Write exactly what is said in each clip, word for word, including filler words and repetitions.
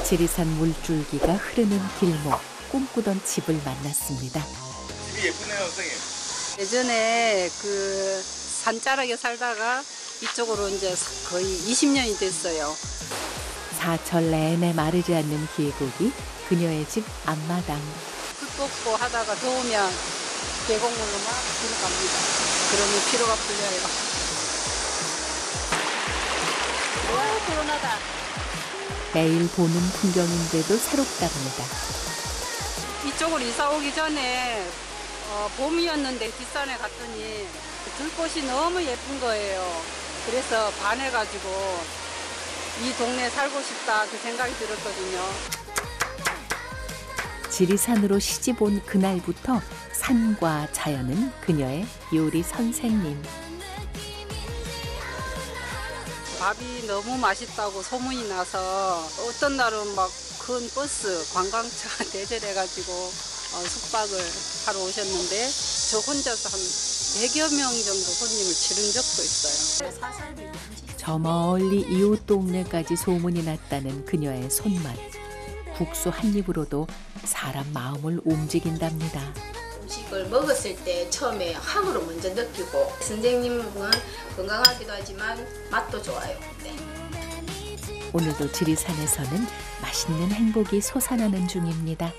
지리산 물줄기가 흐르는 길목, 꿈꾸던 집을 만났습니다. 집이 예쁘네요, 선생님. 예전에 그 산자락에 살다가 이쪽으로 이제 거의 이십 년이 됐어요. 사철 내내 마르지 않는 계곡이 그녀의 집 앞마당. 풀 뽑고 하다가 더우면 계곡물로 막 들어갑니다. 그러면 피로가 풀려요. 와, 시원하다. 매일 보는 풍경인데도 새롭답니다. 이쪽으로 이사 오기 전에 어, 봄이었는데 뒷산에 갔더니 들꽃이 너무 예쁜 거예요. 그래서 반해가지고 이 동네에 살고 싶다 그 생각이 들었거든요. 지리산으로 시집 온 그날부터 산과 자연은 그녀의 요리 선생님. 밥이 너무 맛있다고 소문이 나서 어떤 날은 막 큰 버스 관광차 대절해가지고 어, 숙박을 하러 오셨는데 저 혼자서 한 백여 명 정도 손님을 치른 적도 있어요. 저 멀리 이웃 동네까지 소문이 났다는 그녀의 손맛. 국수 한 입으로도 사람 마음을 움직인답니다. 음식을 먹었을 때 처음에 향으로 먼저 느끼고 선생님은 건강하기도 하지만 맛도 좋아요. 네. 오늘도 지리산에서는 맛있는 행복이 솟아나는 중입니다.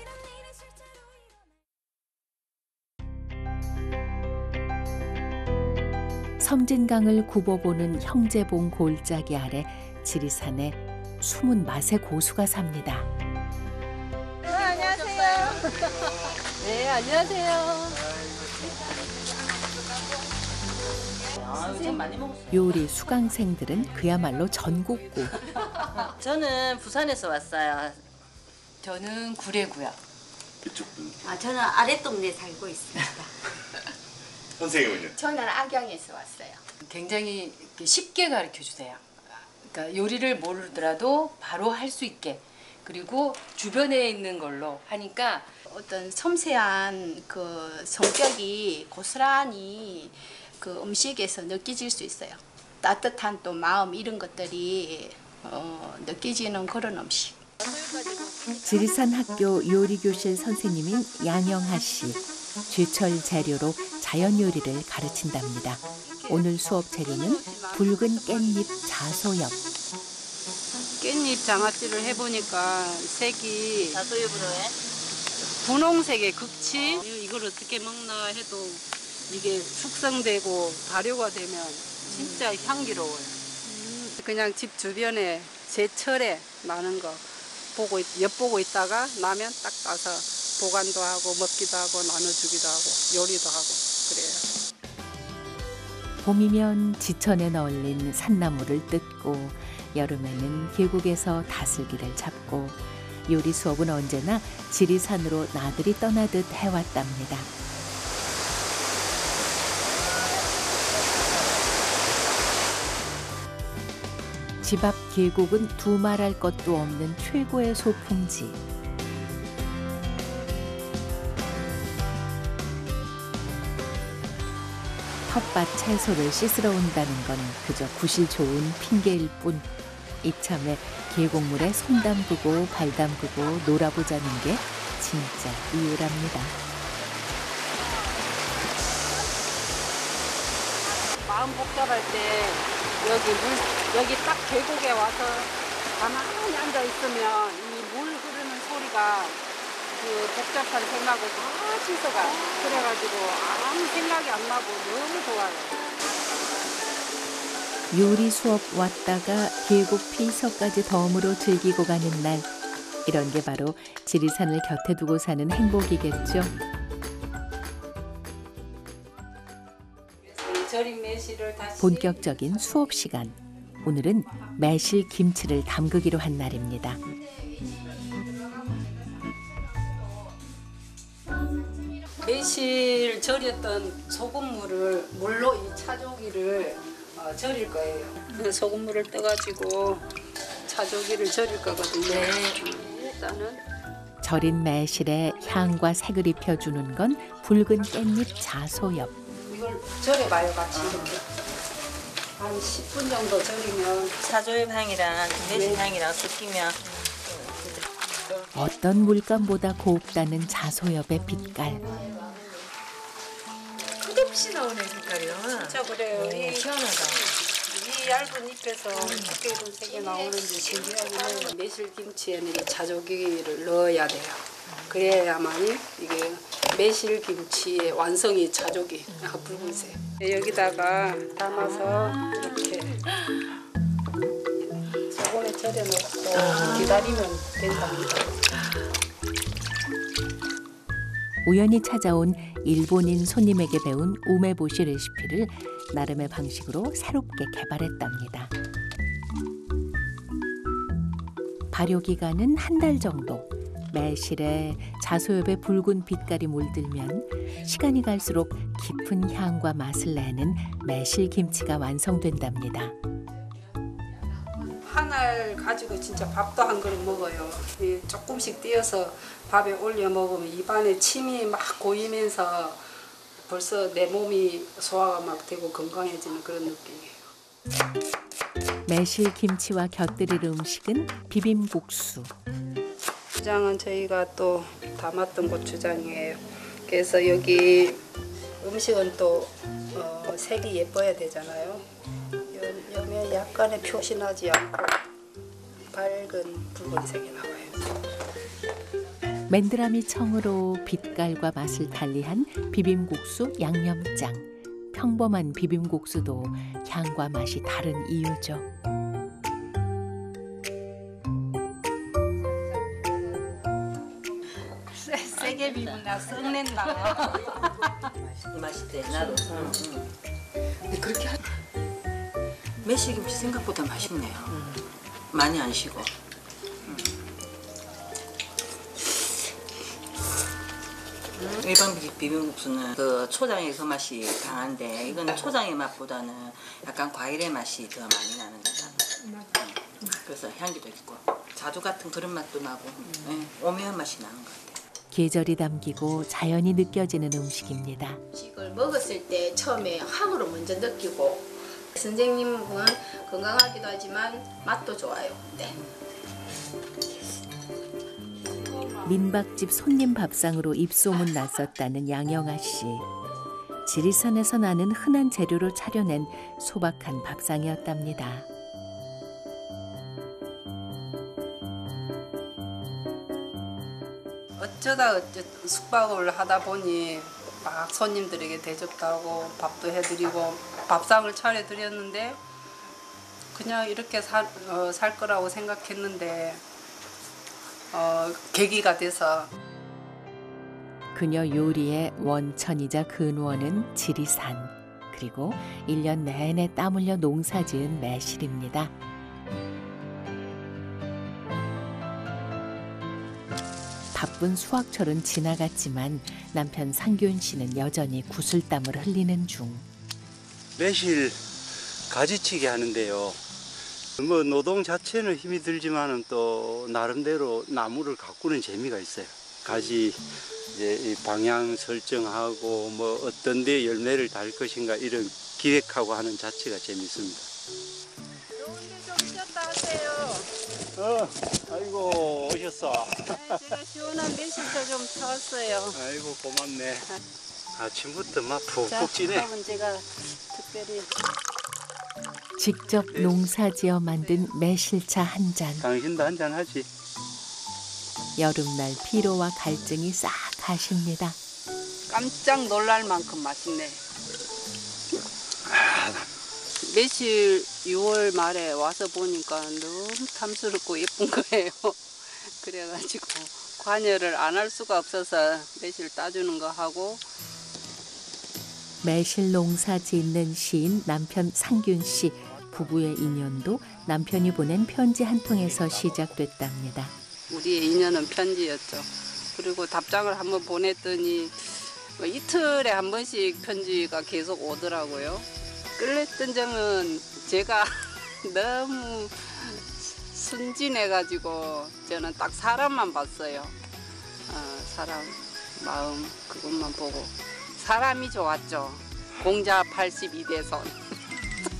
섬진강을 굽어보는 형제봉 골짜기 아래 지리산에 숨은 맛의 고수가 삽니다. 네, 안녕하세요. 네, 안녕하세요. 요리 수강생들은 그야말로 전국구. 저는 부산에서 왔어요. 저는 구례고요. 이쪽 분. 아, 저는 아랫동네에 살고 있습니다. 선생님은요? 저는 안경에서 왔어요. 굉장히 쉽게 가르쳐 주세요. 그러니까 요리를 모르더라도 바로 할 수 있게, 그리고 주변에 있는 걸로 하니까 어떤 섬세한 그 성격이 고스란히 그 음식에서 느껴질 수 있어요. 따뜻한 또 마음 이런 것들이 어, 느껴지는 그런 음식. 지리산 학교 요리교실 선생님인 양영하 씨. 제철 재료로 자연 요리를 가르친답니다. 오늘 수업 재료는 붉은 깻잎 자소엽. 깻잎 장아찌를 해보니까 색이 자소엽으로 해? 분홍색의 극치. 이걸 어떻게 먹나 해도 이게 숙성되고 발효가 되면 진짜 향기로워요. 그냥 집 주변에 제철에 나는 거 보고 엿보고 있다가 나면 딱 따서 보관도 하고 먹기도 하고 나눠주기도 하고 요리도 하고 그래요. 봄이면 지천에 널린 산나물을 뜯고 여름에는 계곡에서 다슬기를 잡고 요리 수업은 언제나 지리산으로 나들이 떠나듯 해왔답니다. 집 앞 계곡은 두말할 것도 없는 최고의 소풍지. 텃밭 채소를 씻으러 온다는 건 그저 구실 좋은 핑계일 뿐. 이참에 계곡물에 손 담그고 발 담그고 놀아보자는 게 진짜 이유랍니다. 마음 복잡할 때 여기 물 여기 딱 계곡에 와서 가만히 앉아 있으면 이 물 흐르는 소리가 그 복잡한 생각을 다 씻어가. 그래가지고 아무 생각이 안 나고 너무 좋아요. 요리 수업 왔다가 계곡 필서까지 덤으로 즐기고 가는 날. 이런 게 바로 지리산을 곁에 두고 사는 행복이겠죠. 절인 매실을 다시 본격적인 수업 시간. 오늘은 매실 김치를 담그기로 한 날입니다. 매실 절였던 소금물을 물로 이 차조기를 어, 절일 거예요. 소금물을 떠가지고 차조기를 절일 거거든요. 네. 일단은 절인 매실에 향과 색을 입혀주는 건 붉은 깻잎 자소엽. 이걸 절여봐요, 같이 이렇게. 한 십 분 정도 절이면 사조엽 향이랑 매실 향이랑 섞이면 어떤 물감보다 곱다는 자소엽의 빛깔. 끝없이 나오네 색깔이요. 진짜 그래요. 이, 시원하다. 이 얇은 잎에서 어떻게 이런 색이 나오는지 신기하긴 해요. 매실김치에는 이 자조기를 넣어야 돼요. 그래야만이 이게 매실김치의 완성이 자조기, 아, 붉은색. 여기다가 담아서 이렇게 소금에 절여놓고 기다리면 된답니다. 우연히 찾아온 일본인 손님에게 배운 우메보시 레시피를 나름의 방식으로 새롭게 개발했답니다. 발효 기간은 한 달 정도. 매실에 자소엽의 붉은 빛깔이 물들면 시간이 갈수록 깊은 향과 맛을 내는 매실김치가 완성된답니다. 한 알 가지고 진짜 밥도 한 그릇 먹어요. 이 조금씩 띄어서 밥에 올려 먹으면 입안에 침이 막 고이면서 벌써 내 몸이 소화가 막 되고 건강해지는 그런 느낌이에요. 매실김치와 곁들일 음식은 비빔국수. 고추장은 저희가 또 담았던 고추장이에요. 그래서 여기 음식은 또 어, 색이 예뻐야 되잖아요. 여면 약간의 표시 나지 않고 밝은 붉은색이 나와요. 맨드라미 청으로 빛깔과 맛을 달리한 비빔국수 양념장. 평범한 비빔국수도 향과 맛이 다른 이유죠. 세, 세게 비비나 썩낸다. 맛있대. 나도. 응, 응. 근데 그렇게 하... 매실김치 생각보다 맛있네요. 음. 많이 안 쉬고. 음. 음. 일반 비빔국수는 그 초장의 그 맛이 강한데 이건 초장의 맛보다는 약간 과일의 맛이 더 많이 나는 것 같아요. 음. 그래서 향기도 있고 자두 같은 그런 맛도 나고 음. 네, 오묘한 맛이 나는 것 같아요. 계절이 담기고 자연이 느껴지는 음식입니다. 음식을 먹었을 때 처음에 향으로 먼저 느끼고 선생님은 건강하기도 하지만 맛도 좋아요. 네. 민박집 손님 밥상으로 입소문 났었다는 양영아 씨. 지리산에서 나는 흔한 재료로 차려낸 소박한 밥상이었답니다. 어쩌다 어쩌 숙박을 하다 보니 막 손님들에게 대접도 하고 밥도 해드리고 밥상을 차려드렸는데 그냥 이렇게 살, 어, 살 거라고 생각했는데 어, 계기가 돼서 그녀 요리의 원천이자 근원은 지리산, 그리고 일 년 내내 땀 흘려 농사지은 매실입니다. 바쁜 수확철은 지나갔지만 남편 상균 씨는 여전히 구슬땀을 흘리는 중. 매실 가지치기 하는데요. 뭐 노동 자체는 힘이 들지만은 또 나름대로 나무를 가꾸는 재미가 있어요. 가지 이제 이 방향 설정하고 뭐 어떤 데 열매를 달 것인가 이런 기획하고 하는 자체가 재밌습니다. 좋은데 좀 쉬었다 하세요. 어, 아이고 오셨어. 네, 제가 시원한 매실도 좀 사왔어요. 아이고 고맙네. 아침부터 막 푹푹 자, 찌네. 밥은 제가 특별히 직접 농사지어 만든 매실차 한 잔. 당신도 한잔 하지. 여름날 피로와 갈증이 싹 가십니다. 깜짝 놀랄 만큼 맛있네. 매실 유월 말에 와서 보니까 너무 탐스럽고 예쁜 거예요. 그래가지고 관여를 안 할 수가 없어서 매실 따주는 거 하고. 매실 농사 짓는 시인 남편 상균 씨. 부부의 인연도 남편이 보낸 편지 한 통에서 시작됐답니다. 우리의 인연은 편지였죠. 그리고 답장을 한번 보냈더니 뭐 이틀에 한 번씩 편지가 계속 오더라고요. 끌렸던 점은 제가 너무 순진해가지고 저는 딱 사람만 봤어요. 어, 사람 마음 그것만 보고 사람이 좋았죠. 공자 팔십이 대선.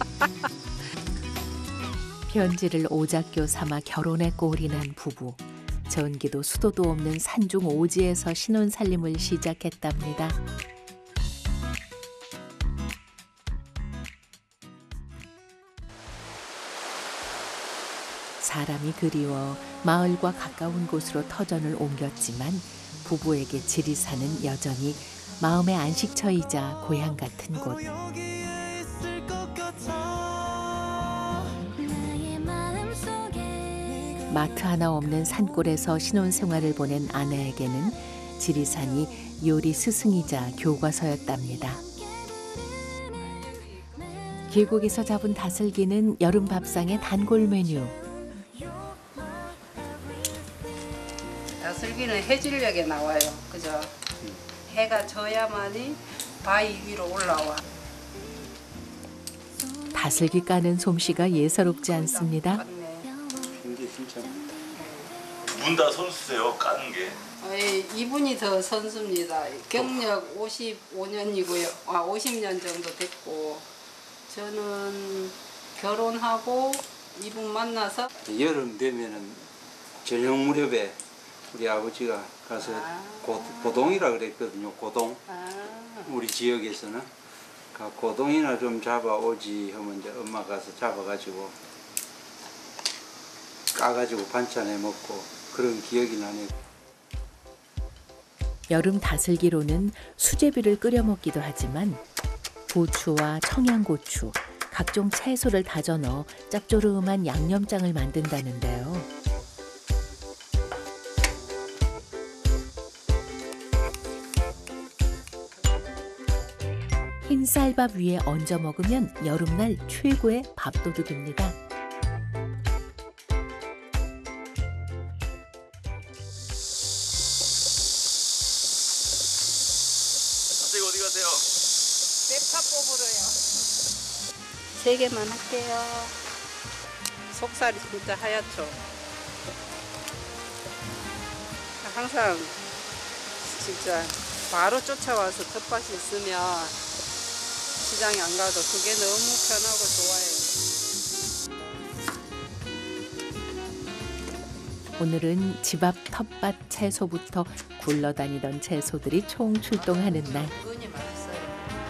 편지를 오작교 삼아 결혼에 꼴이 난 부부. 전기도 수도도 없는 산중 오지에서 신혼살림을 시작했답니다. 사람이 그리워 마을과 가까운 곳으로 터전을 옮겼지만 부부에게 지리산은 여전히 마음의 안식처이자 고향 같은 곳. 마트 하나 없는 산골에서 신혼생활을 보낸 아내에게는 지리산이 요리 스승이자 교과서였답니다. 계곡에서 잡은 다슬기는 여름 밥상의 단골 메뉴. 다슬기는 해질녘에 나와요. 그죠? 해가 져야만이 바위 위로 올라와. 다슬기 까는 솜씨가 예사롭지 않습니다. 문 다 선수세요, 까는 게. 예, 이분이 더 선수입니다. 경력 오십오 년이고요. 아, 오십 년 정도 됐고, 저는 결혼하고 이분 만나서 여름 되면은 저녁 무렵에 우리 아버지가 가서 아. 고, 고동이라 그랬거든요. 고동. 아, 우리 지역에서는 가 고동이나 좀 잡아오지 하면 이제 엄마 가서 잡아가지고 까가지고 반찬해 먹고 그런 기억이 나네요. 여름 다슬기로는 수제비를 끓여 먹기도 하지만 고추와 청양고추, 각종 채소를 다져 넣어 짭조름한 양념장을 만든다는데요. 흰 쌀밥 위에 얹어 먹으면 여름날 최고의 밥도둑입니다. 갑자기 어디 가세요? 대파 뽑으러요. 세 개만 할게요. 속살이 진짜 하얗죠. 항상 진짜 바로 쫓아와서 텃밭이 있으면 시장에 안 가도 그게 너무 편하고 좋아요. 오늘은 집 앞 텃밭 채소부터 굴러다니던 채소들이 총 출동하는 날. 은근히 맛있어요.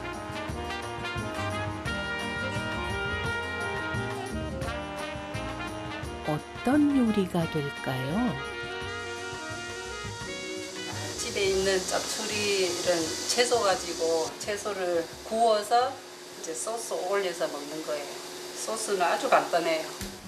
어떤 요리가 될까요? 집에 있는 짭추리 이런 채소 가지고 채소를 구워서 이제 소스 올려서 먹는 거예요. 소스는 아주 간단해요.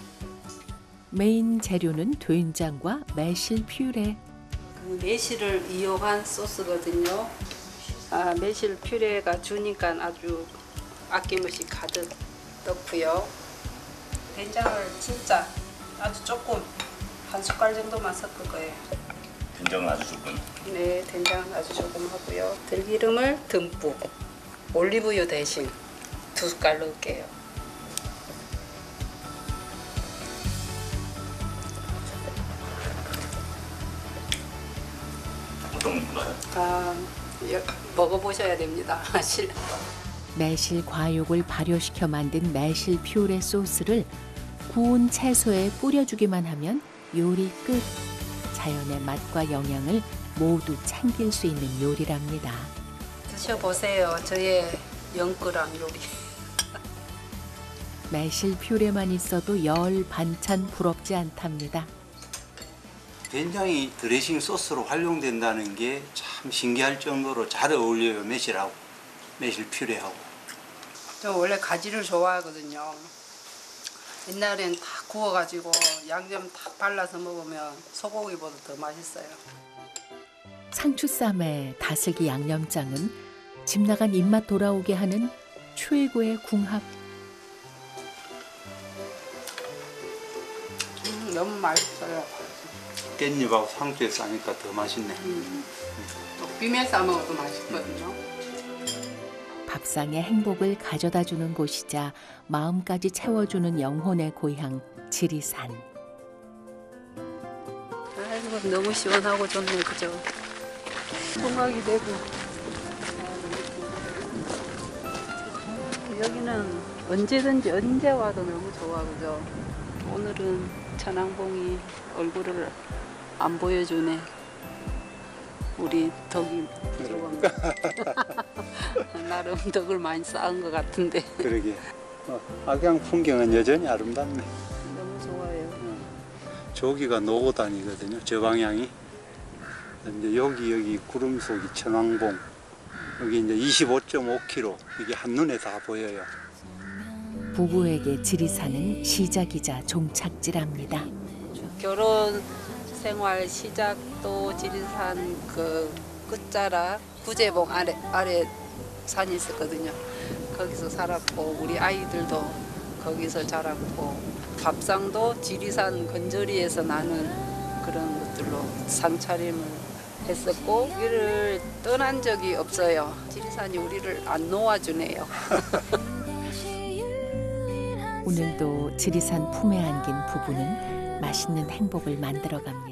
메인 재료는 된장과 매실 퓨레. 그 매실을 이용한 소스거든요. 아, 매실 퓨레가 주니까 아주 아낌없이 가득 넣고요. 된장을 진짜 아주 조금 한 숟갈 정도만 섞을 거예요. 된장은 아주 조금. 네, 된장 아주 조금 하고요. 들기름을 듬뿍, 올리브유 대신 두 숟갈 넣을게요. 어떤가요? 아, 여- 먹어보셔야 됩니다. 실. 매실 과육을 발효시켜 만든 매실 퓨레 소스를 구운 채소에 뿌려주기만 하면 요리 끝. 자연의 맛과 영양을 모두 챙길 수 있는 요리랍니다. 드셔보세요. 저의 영끌한 요리. 매실 퓨레만 있어도 열 반찬 부럽지 않답니다. 된장이 드레싱 소스로 활용된다는 게 참 신기할 정도로 잘 어울려요. 매실하고 매실 퓨레하고. 저 원래 가지를 좋아하거든요. 옛날엔 다 구워가지고 양념 딱 발라서 먹으면 소고기보다 더 맛있어요. 상추쌈에 다슬기 양념장은 집 나간 입맛 돌아오게 하는 최고의 궁합. 음, 너무 맛있어요. 깻잎하고 상추에 싸니까 더 맛있네. 음. 또 비벼 싸 먹어도 맛있거든요. 밥상에 행복을 가져다주는 곳이자 마음까지 채워주는 영혼의 고향 지리산. 아이고 너무 시원하고 좋네, 그죠? 통학이 되고. 여기는 언제든지 언제 와도 너무 좋아, 그죠? 오늘은 천왕봉이 얼굴을 안 보여주네. 우리 덕이 좋은 거. 나름 덕을 많이 쌓은 것 같은데. 그러게. 어, 악양 풍경은 여전히 아름답네. 너무 좋아요. 저기가 노고단이거든요. 저 방향이. 이제 여기 여기 구름 속이 천왕봉. 여기 이제 이십오 점 오 킬로미터. 이게 한눈에 다 보여요. 부부에게 지리산은 시작이자 종착지랍니다. 결혼 생활 시작도 지리산 그 끝자락 구제봉 아래 아래 산이 있었거든요. 거기서 살았고 우리 아이들도 거기서 자랐고 밥상도 지리산 근저리에서 나는 그런 것들로 상차림을 했었고 우리를 떠난 적이 없어요. 지리산이 우리를 안 놓아주네요. 오늘도 지리산 품에 안긴 부부는 맛있는 행복을 만들어갑니다.